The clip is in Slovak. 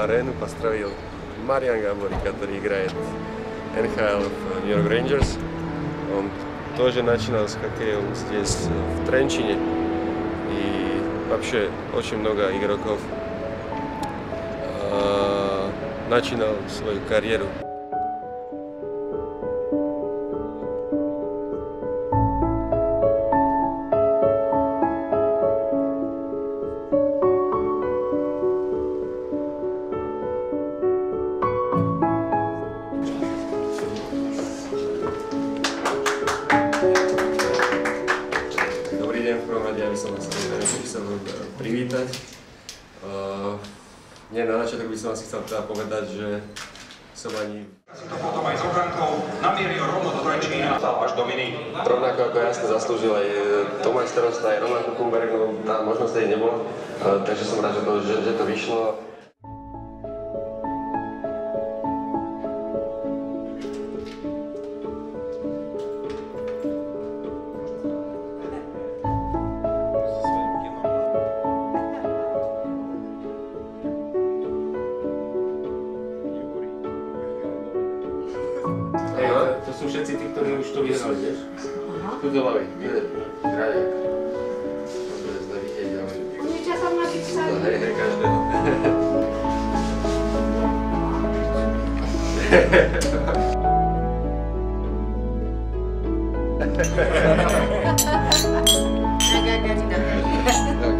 арену построил Мариан Габори, который играет НХЛ в Нью-Йорк Рейнджерс. Он тоже начинал с хоккея здесь, в Тренчине. И вообще очень много игроков начинал свою карьеру. Dobrý deň, v prvom rade ja by som vás chcel privítať. Na začiatok by som vás chcel teda povedať, že som ani... Si to potom aj s ochrankou namieril rovno do Trenčína až Dominik. Rovnako ako ja to zaslúžil aj Tomáš Starosta, aj Roman Kuchenberg, no tá možnosť jej nebola, takže som rád, že to vyšlo. To sú všetci tí, ktorí už to vyhrali, vieš? Tu do ľavej, Radek. Dobre, zda vidieť, ale... Oni časom napísali. Hej, každého. Agak-agak tidak.